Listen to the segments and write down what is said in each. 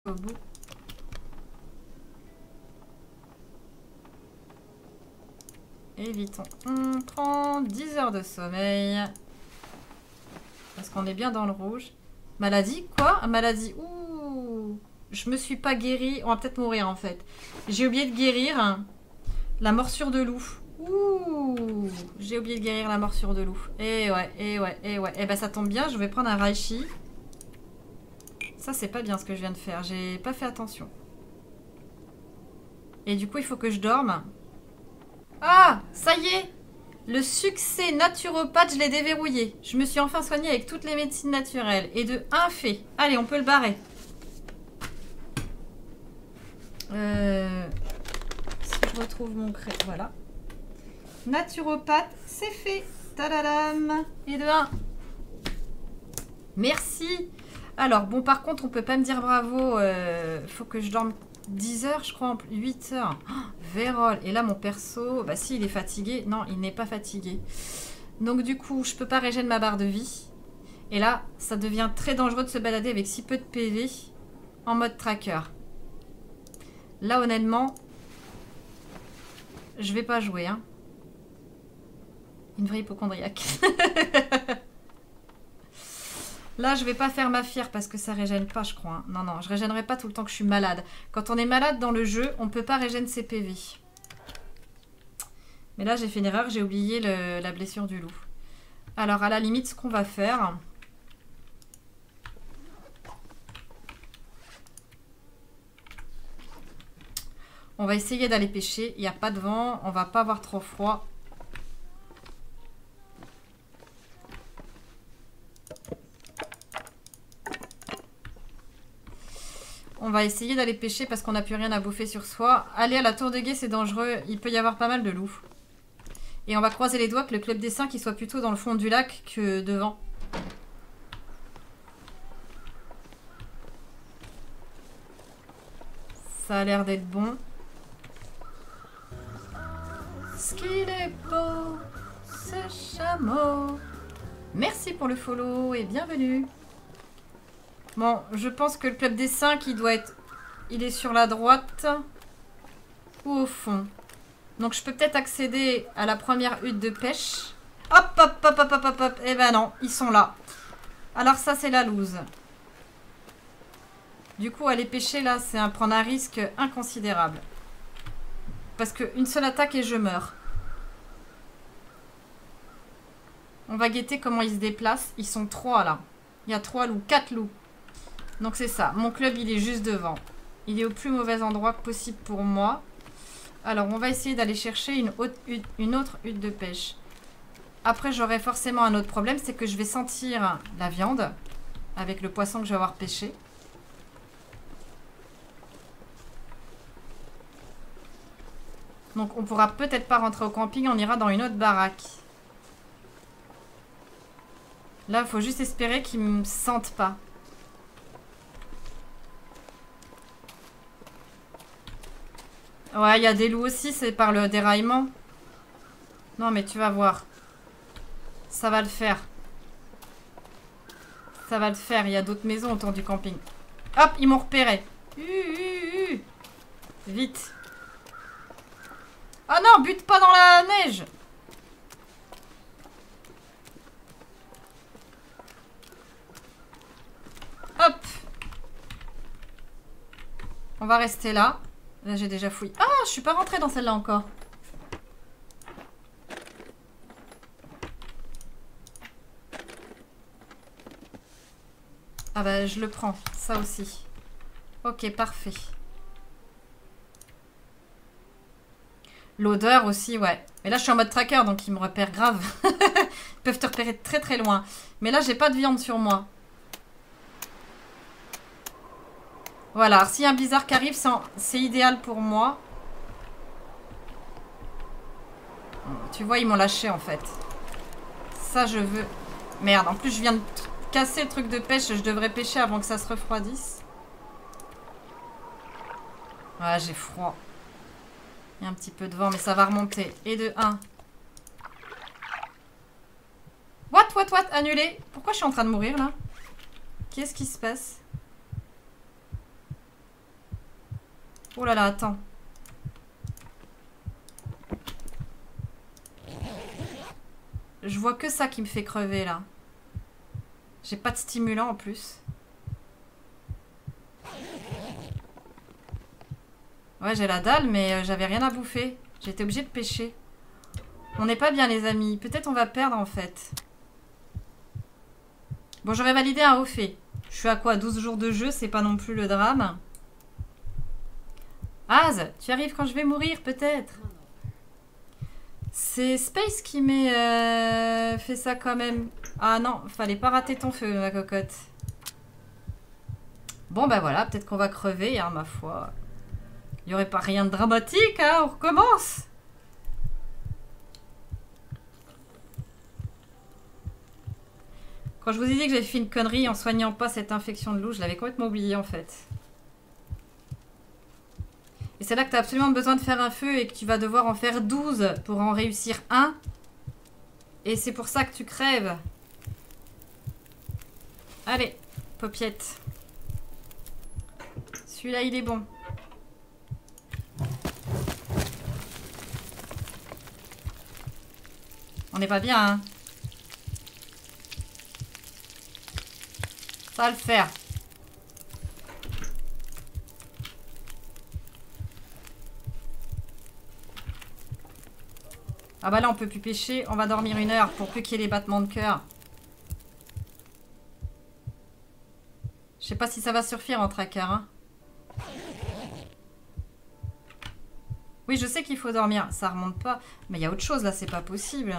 au bout. Évitons. On prend 10 heures de sommeil. Parce qu'on est bien dans le rouge. Maladie? Quoi? Maladie? Ouh! Je me suis pas guérie. On va peut-être mourir en fait. J'ai oublié de guérir la morsure de loup. Ouh! J'ai oublié de guérir la morsure de loup. Et ouais, et ouais, et ouais. Et ben ça tombe bien, je vais prendre un Raichi. Ça c'est pas bien ce que je viens de faire. J'ai pas fait attention. Et du coup il faut que je dorme. Ah! Ça y est! Le succès naturopathe, je l'ai déverrouillé. Je me suis enfin soignée avec toutes les médecines naturelles. Et de un fait. Allez, on peut le barrer. Si je retrouve mon crayon. Voilà. Naturopathe, c'est fait. Tadadam. Et de 1. Merci. Alors, bon, par contre, on peut pas me dire bravo. Faut que je dorme 10 heures, je crois. 8 heures. Oh, Vérole. Et là, mon perso, bah si, il est fatigué. Non, il n'est pas fatigué. Donc, du coup, je peux pas régénérer ma barre de vie. Et là, ça devient très dangereux de se balader avec si peu de PV en mode tracker. Là, honnêtement, je vais pas jouer. Hein. Une vraie hypochondriaque. Là, je vais pas faire ma fière parce que ça régène pas, je crois. Hein. Non, non, je régénérerai pas tout le temps que je suis malade. Quand on est malade dans le jeu, on peut pas régénérer ses PV. Mais là, j'ai fait une erreur, j'ai oublié la blessure du loup. Alors, à la limite, ce qu'on va faire... On va essayer d'aller pêcher. Il n'y a pas de vent. On va pas avoir trop froid. On va essayer d'aller pêcher parce qu'on n'a plus rien à bouffer sur soi. Aller à la tour de guet, c'est dangereux. Il peut y avoir pas mal de loups. Et on va croiser les doigts que le club des 5 soit plutôt dans le fond du lac que devant. Ça a l'air d'être bon. Ce qu'il est beau, ce chameau. Merci pour le follow et bienvenue. Bon, je pense que le club des 5, il doit être... Il est sur la droite ou au fond. Donc je peux peut-être accéder à la première hutte de pêche. Hop, hop, hop, hop, hop, hop, hop. Eh ben non, ils sont là. Alors ça, c'est la loose. Du coup, aller pêcher là, c'est prendre un risque inconsidérable. Parce qu'une seule attaque et je meurs. On va guetter comment ils se déplacent. Ils sont 3 là. Il y a 3 loups, 4 loups. Donc c'est ça. Mon club, il est juste devant. Il est au plus mauvais endroit possible pour moi. Alors, on va essayer d'aller chercher une autre hutte de pêche. Après, j'aurai forcément un autre problème. C'est que je vais sentir la viande avec le poisson que je vais avoir pêché. Donc, on pourra peut-être pas rentrer au camping. On ira dans une autre baraque. Là, il faut juste espérer qu'ils ne me sentent pas. Ouais, il y a des loups aussi, c'est par le déraillement. Non, mais tu vas voir. Ça va le faire. Ça va le faire. Il y a d'autres maisons autour du camping. Hop, ils m'ont repéré. Vite. Ah non, bute pas dans la neige. Hop. On va rester là. Là, j'ai déjà fouillé. Ah, je suis pas rentrée dans celle-là encore. Ah bah, je le prends. Ça aussi. Ok, parfait. L'odeur aussi, ouais. Mais là, je suis en mode tracker, donc ils me repèrent grave. Ils peuvent te repérer de très très loin. Mais là, j'ai pas de viande sur moi. Voilà, alors s'il y a un blizzard qui arrive, c'est idéal pour moi. Tu vois, ils m'ont lâché en fait. Ça, je veux... Merde, en plus, je viens de casser le truc de pêche. Je devrais pêcher avant que ça se refroidisse. Ouais, j'ai froid. Il y a un petit peu de vent, mais ça va remonter. Et de 1. What? Annulé. Pourquoi je suis en train de mourir là? Qu'est-ce qui se passe? Oh là là, attends. Je vois que ça qui me fait crever là. J'ai pas de stimulant en plus. Ouais, j'ai la dalle, mais j'avais rien à bouffer. J'étais obligée de pêcher. On n'est pas bien, les amis. Peut-être on va perdre, en fait. Bon, j'aurais validé un refait. Je suis à quoi? 12 jours de jeu, c'est pas non plus le drame. Az, tu arrives quand je vais mourir, peut-être? C'est Space qui m'ait fait ça quand même. Ah non, fallait pas rater ton feu, ma cocotte. Bon, bah voilà, peut-être qu'on va crever, hein, ma foi. Il n'y aurait pas rien de dramatique, hein, on recommence. Quand je vous ai dit que j'avais fait une connerie en soignant pas cette infection de loup, je l'avais complètement oublié en fait. Et c'est là que tu as absolument besoin de faire un feu et que tu vas devoir en faire 12 pour en réussir un. Et c'est pour ça que tu crèves. Allez, paupiette. Celui-là, il est bon. On n'est pas bien, hein. Ça va le faire. Ah bah là, on peut plus pêcher. On va dormir 1 heure pour plus qu'il y ait les battements de cœur. Je sais pas si ça va suffire en tracker, hein. Oui, je sais qu'il faut dormir. Ça remonte pas. Mais il y a autre chose là, c'est pas possible.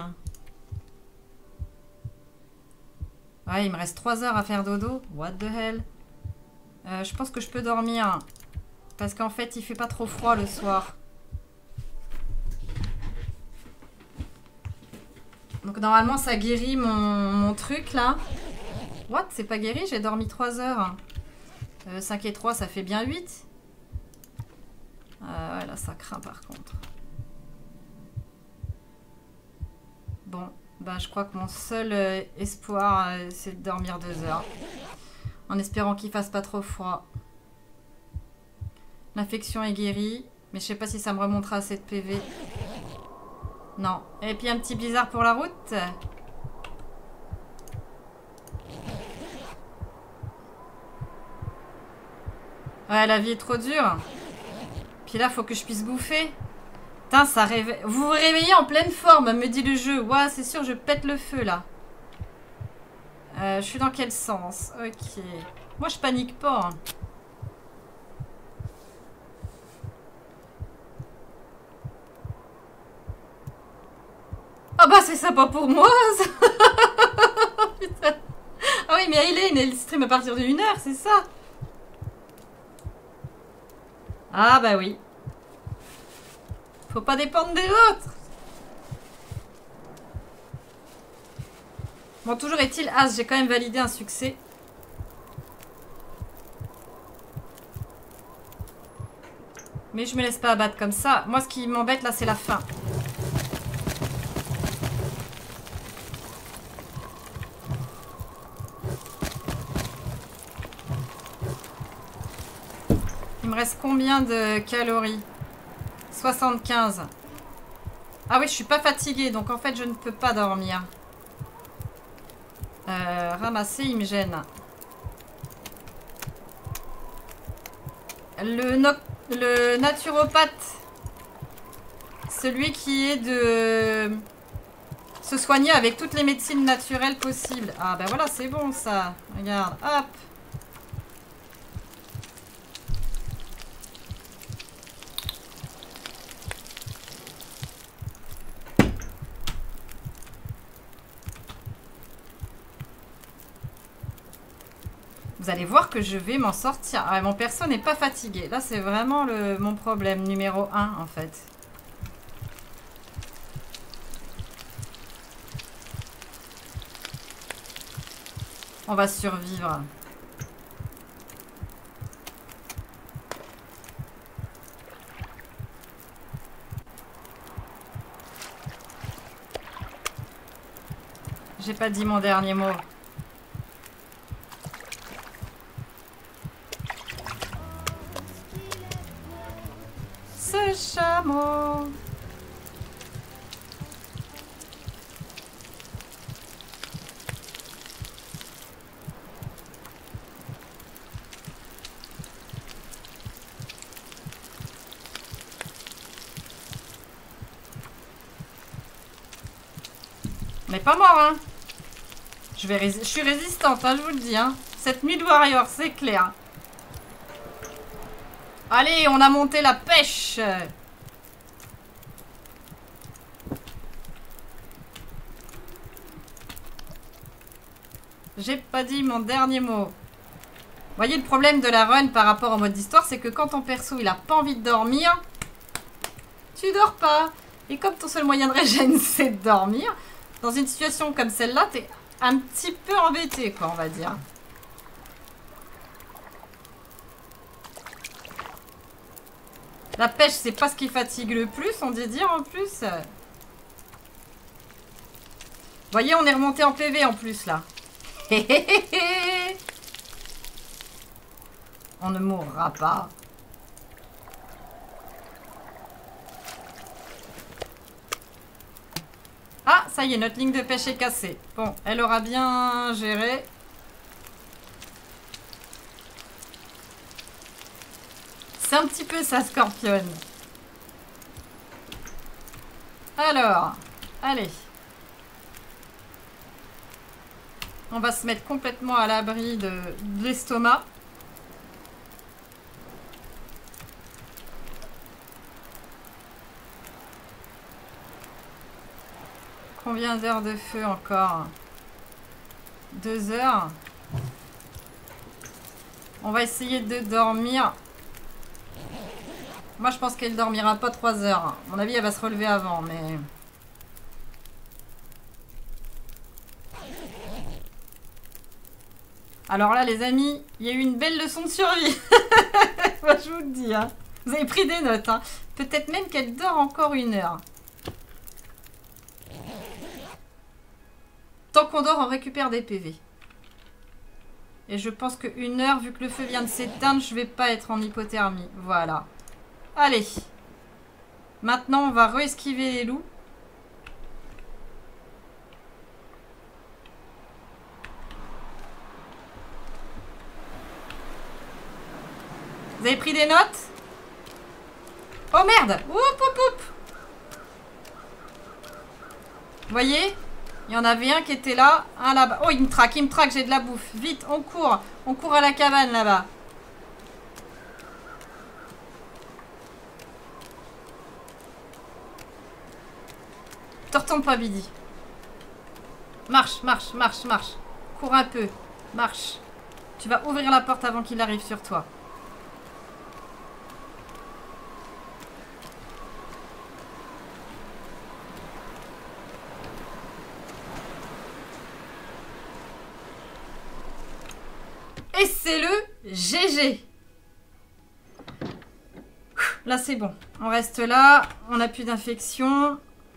Ouais, il me reste 3 heures à faire dodo. What the hell? Je pense que je peux dormir. Parce qu'en fait, il fait pas trop froid le soir. Donc normalement, ça guérit mon truc là. What? C'est pas guéri? J'ai dormi 3 heures. 5 et 3, ça fait bien 8. Ouais, là, ça craint par contre. Bon, bah je crois que mon seul espoir, c'est de dormir 2 heures. En espérant qu'il fasse pas trop froid. L'infection est guérie. Mais je sais pas si ça me remontera assez de PV. Non. Et puis un petit blizzard pour la route. Ouais, la vie est trop dure. Puis là, faut que je puisse bouffer. Putain, ça réveille. Vous vous réveillez en pleine forme, me dit le jeu. Ouais, c'est sûr, je pète le feu là. Je suis dans quel sens? Ok. Moi, je panique pas. Hein. Ah bah, c'est sympa pour moi. Ça. Putain. Ah oui, mais Aileen, elle stream à partir de 1 heure, c'est ça? Ah bah oui. Faut pas dépendre des autres. Bon, toujours est-il, As, j'ai quand même validé un succès. Mais je me laisse pas abattre comme ça. Moi, ce qui m'embête, là, c'est la faim. Il me reste combien de calories? 75. Ah oui, je suis pas fatiguée, donc en fait, je ne peux pas dormir. Ramasser, il me gêne. Le naturopathe, celui qui est de se soigner avec toutes les médecines naturelles possibles. Ah ben voilà, c'est bon ça. Regarde, hop. Vous allez voir que je vais m'en sortir. Ah, mon perso n'est pas fatigué. Là, c'est vraiment mon problème numéro 1, en fait. On va survivre. J'ai pas dit mon dernier mot. ce chameau. On n'est pas mort, hein. Je suis résistante, hein, je vous le dis. Hein. Cette nuit de warrior, c'est clair. Allez, on a monté la pêche. J'ai pas dit mon dernier mot. Vous voyez, le problème de la run par rapport au mode d'histoire, c'est que quand ton perso, il a pas envie de dormir, tu dors pas. Et comme ton seul moyen de régène, c'est de dormir, dans une situation comme celle-là, t'es un petit peu embêté, quoi, on va dire. La pêche, c'est pas ce qui fatigue le plus, on dit dire en plus. Vous voyez, on est remonté en PV en plus, là. On ne mourra pas. Ah, ça y est, notre ligne de pêche est cassée. Bon, elle aura bien géré. C'est un petit peu ça, Scorpion. Alors, allez. On va se mettre complètement à l'abri de l'estomac. Combien d'heures de feu encore? 2 heures. On va essayer de dormir. Moi, je pense qu'elle dormira pas 3 heures. À mon avis, elle va se relever avant, mais... Alors là, les amis, il y a eu une belle leçon de survie. Moi, je vous le dis. Hein. Vous avez pris des notes. Hein. Peut-être même qu'elle dort encore 1 heure. Tant qu'on dort, on récupère des PV. Et je pense que 1 heure, vu que le feu vient de s'éteindre, je vais pas être en hypothermie. Voilà. Allez. Maintenant, on va re-esquiver les loups. Vous avez pris des notes? Oh merde! Oup, oup, oup! Vous voyez? Il y en avait un qui était là, un là-bas. Oh, il me traque, j'ai de la bouffe. Vite, on court à la cabane là-bas. Te retourne pas, Bidi. Marche, marche, marche, marche. Cours un peu, marche. Tu vas ouvrir la porte avant qu'il arrive sur toi. Et c'est le GG. Là, c'est bon. On reste là. On n'a plus d'infection.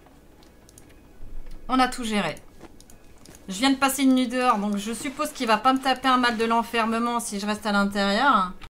On a tout géré. Je viens de passer une nuit dehors, donc je suppose qu'il va pas me taper un mal de l'enfermement si je reste à l'intérieur.